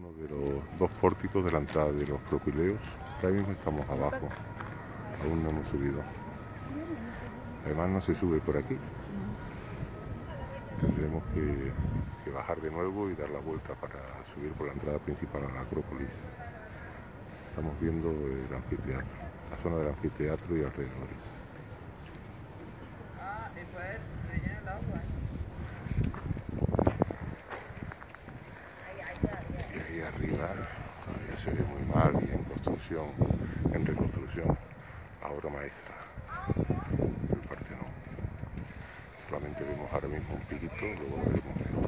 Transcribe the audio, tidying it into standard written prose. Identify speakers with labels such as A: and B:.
A: uno de los dos pórticos de la entrada de los Propileos. Ahora mismo estamos abajo, aún no hemos subido. Además no se sube por aquí. Tendremos que bajar de nuevo y dar la vuelta para subir por la entrada principal a la Acrópolis. Estamos viendo el anfiteatro, la zona del anfiteatro y alrededores. Y ahí arriba todavía se ve muy mal y en construcción, en reconstrucción, la obra maestra, el Partenón. Solamente vemos ahora mismo un piquito, luego lo veremos mejor.